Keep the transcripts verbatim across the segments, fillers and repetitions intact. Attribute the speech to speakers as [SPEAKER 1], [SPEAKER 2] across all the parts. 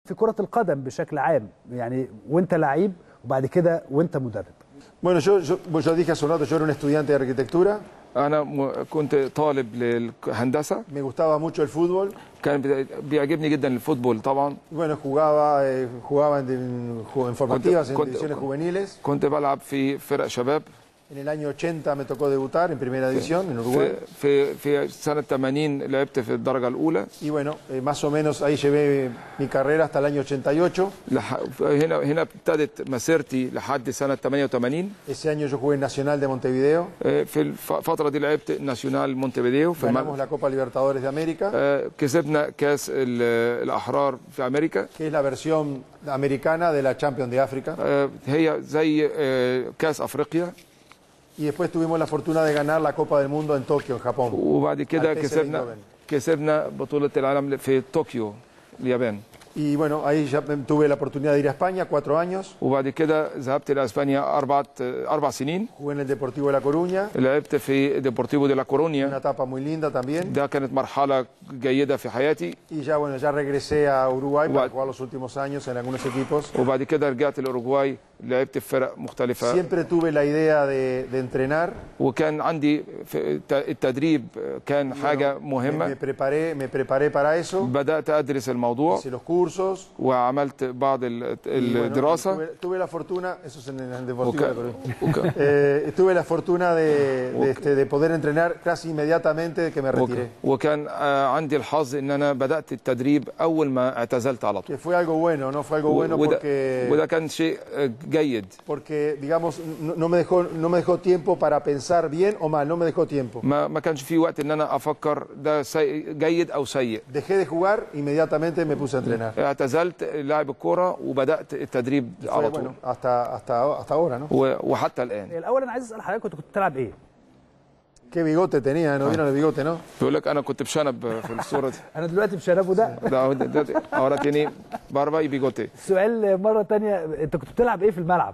[SPEAKER 1] في كرة القدم بشكل عام، يعني وانت لعيب وبعد كده وانت مدرب.
[SPEAKER 2] Bueno, yo, yo, yo dije hace un rato, yo era un estudiante de arquitectura.
[SPEAKER 3] انا م- كنت طالب للهندسه.
[SPEAKER 2] Me gustaba mucho el fútbol.
[SPEAKER 3] كان بي- بيعجبني جدا الفوتبول طبعا.
[SPEAKER 2] Y bueno, jugaba, eh, jugaba en, en, en formativas, en
[SPEAKER 3] كنت-
[SPEAKER 2] divisiones juveniles.
[SPEAKER 3] كنت بلعب في فرق شباب.
[SPEAKER 2] En el año ochenta me tocó debutar en primera división en Uruguay.
[SPEAKER 3] في في في سنه ثمانين لعبت في الدرجه الاولى.
[SPEAKER 2] Y bueno, eh, más o menos ahí llevé mi carrera hasta el año ochenta y ocho.
[SPEAKER 3] لح... هنا هنا ابتدت مسيرتي لحد سنه ثمانية وثمانين.
[SPEAKER 2] Ese año yo jugué en Nacional de Montevideo.
[SPEAKER 3] في الفتره دي لعبت ناسيونال مونتفيديو في
[SPEAKER 2] Ganamos la Copa Libertadores de América,
[SPEAKER 3] كسبنا كاس ال- الاحرار في امريكا.
[SPEAKER 2] que es la versión americana de la Champions de África.
[SPEAKER 3] هي زي كاس افريقيا.
[SPEAKER 2] Y después tuvimos la fortuna de ganar la Copa del Mundo en Tokio, en Japón.
[SPEAKER 3] وبعد كده
[SPEAKER 2] al P S V
[SPEAKER 3] كسبنا
[SPEAKER 2] Eindhoven.
[SPEAKER 3] كسبنا بطوله العالم في طوكيو اليابان.
[SPEAKER 2] Y bueno, ahí ya tuve la oportunidad de ir a España, cuatro años.
[SPEAKER 3] وبعد كده ذهبت الى اسبانيا اربع اربع سنين.
[SPEAKER 2] Jugué en el Deportivo de La Coruña.
[SPEAKER 3] لعبت في ديبورتيفو دي لا
[SPEAKER 2] Una
[SPEAKER 3] كورونيا.
[SPEAKER 2] etapa muy linda también.
[SPEAKER 3] ده كانت مرحله جيده في حياتي.
[SPEAKER 2] Y ya bueno, ya regresé a Uruguay para
[SPEAKER 3] Bueno.
[SPEAKER 2] jugar los últimos años en algunos equipos.
[SPEAKER 3] وبعد كده رجعت الاوروغواي لعبت في فرق مختلفه.
[SPEAKER 2] Siempre tuve la idea de, de entrenar.
[SPEAKER 3] وكان عندي في الت- التدريب كان حاجه
[SPEAKER 2] Me, me
[SPEAKER 3] مهمه.
[SPEAKER 2] preparé, me preparé para eso.
[SPEAKER 3] بدات ادرس الموضوع
[SPEAKER 2] Hice los cursos.
[SPEAKER 3] وعملت بعض ال-
[SPEAKER 2] Y bueno,
[SPEAKER 3] الدراسه.
[SPEAKER 2] tuve, tuve la fortuna, eso es en el Deportivo
[SPEAKER 3] وك...
[SPEAKER 2] de La Coruña.
[SPEAKER 3] وك...
[SPEAKER 2] Eh, tuve la fortuna de, de,
[SPEAKER 3] Ok.
[SPEAKER 2] este, de poder entrenar casi inmediatamente de que me
[SPEAKER 3] وك...
[SPEAKER 2] retiré.
[SPEAKER 3] وكان آه، عندي الحظ ان انا بدات التدريب اول ما اعتزلت على طول.
[SPEAKER 2] Que fue algo bueno, no fue algo bueno
[SPEAKER 3] وده...
[SPEAKER 2] porque,
[SPEAKER 3] وده كان شيء آه، جيد.
[SPEAKER 2] porque digamos, no, no me dejó, no me dejó tiempo para pensar bien o mal, no me dejó tiempo.
[SPEAKER 3] ما ما كانش في وقت ان انا افكر ده سي... جيد او سيء.
[SPEAKER 2] Dejé de jugar, inmediatamente me puse a entrenar.
[SPEAKER 3] اعتزلت لعب الكوره وبدات التدريب
[SPEAKER 2] Fue,
[SPEAKER 3] على طول.
[SPEAKER 2] bueno, hasta, hasta, hasta ahora, ¿no?
[SPEAKER 3] و... وحتى الان.
[SPEAKER 1] الاول انا عايز اسال حضرتك كنت كنت بتلعب ايه؟
[SPEAKER 2] Qué bigote tenía, ¿no vieron el bigote, no?
[SPEAKER 3] بيقول لك انا كنت بشنب في الصوره دي.
[SPEAKER 1] انا دلوقتي بشنبه ده.
[SPEAKER 3] ده ده- ده- ahora tiene barba y bigote.
[SPEAKER 1] السؤال مره تانية، انت كنت بتلعب ايه في الملعب؟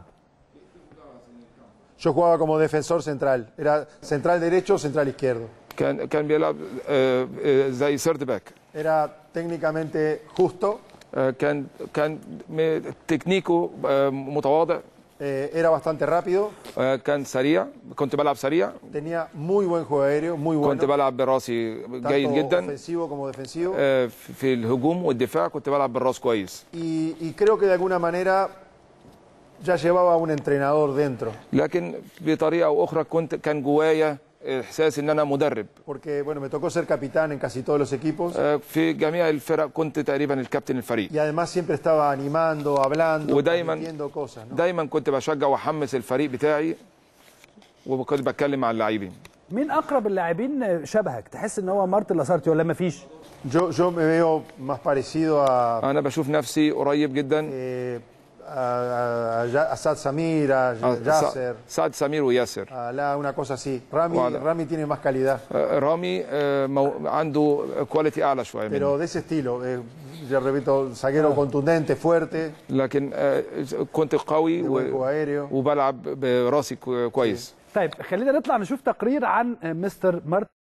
[SPEAKER 2] Yo jugaba como defensor central, era central derecho o central izquierdo.
[SPEAKER 3] كان كان بيلعب آه، آه، زي سيرد باك.
[SPEAKER 2] Era técnicamente justo,
[SPEAKER 3] آه، كان كان م- تكنيكه آه، متواضع.
[SPEAKER 2] eh, era bastante rápido,
[SPEAKER 3] آه، كان سريع. كنت بلعب سريع.
[SPEAKER 2] tenía muy buen juego aéreo, muy
[SPEAKER 3] كنت
[SPEAKER 2] bueno,
[SPEAKER 3] بلعب براسي جيد
[SPEAKER 2] tanto
[SPEAKER 3] جدا.
[SPEAKER 2] ofensivo como defensivo.
[SPEAKER 3] آه، في في الهجوم والدفاع كنت بلعب بالراس كويس.
[SPEAKER 2] Y, y creo que de alguna manera ya llevaba un entrenador dentro,
[SPEAKER 3] لكن بطريقه او اخرى كنت كان جوايا احساس ان انا مدرب.
[SPEAKER 2] porque bueno, me tocó ser capitán en casi todos los equipos
[SPEAKER 3] آه، في جميع الفرق كنت تقريبا الكابتن الفريق.
[SPEAKER 2] y además siempre estaba animando, hablando,
[SPEAKER 3] ودايما
[SPEAKER 2] transmitiendo cosas, ¿no?
[SPEAKER 3] دايما كنت بشجع واحمس الفريق بتاعي وكنت بتكلم مع اللاعبين.
[SPEAKER 1] مين اقرب اللاعبين شبهك؟ تحس ان هو مارتن لاسارتي ولا ما فيش؟
[SPEAKER 2] Yo, yo me veo más parecido a,
[SPEAKER 3] انا بشوف نفسي قريب جدا.
[SPEAKER 2] eh, a, a, a Sad Samir, a
[SPEAKER 3] آه،
[SPEAKER 2] Yasser,
[SPEAKER 3] سع- سعد سمير وياسر.
[SPEAKER 2] a la, una cosa así. Rami,
[SPEAKER 3] وعلى-
[SPEAKER 2] Rami tiene más calidad,
[SPEAKER 3] آه، رامي آه، مو- عنده كواليتي اعلى شويه مني.
[SPEAKER 2] pero de ese estilo. Eh, yo repito, zaguero contundente, fuerte,
[SPEAKER 3] لكن آه، كنت قوي
[SPEAKER 2] de buen juego
[SPEAKER 3] و-
[SPEAKER 2] aéreo.
[SPEAKER 3] وبلعب براسي كو- كويس.
[SPEAKER 1] طيب خلينا نطلع نشوف تقرير عن مستر مارتن